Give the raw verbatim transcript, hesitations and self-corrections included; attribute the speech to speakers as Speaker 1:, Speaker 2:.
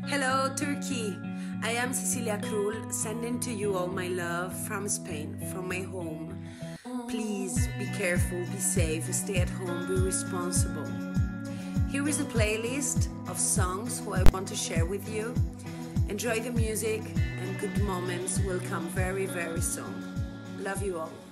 Speaker 1: Hello, Turkey. I am Cecilia Krull'dan, sending to you all my love from Spain, from my home. Please be careful, be safe, stay at home, be responsible. Here is a playlist of songs who I want to share with you. Enjoy the music and good moments will come very, very soon. Love you all.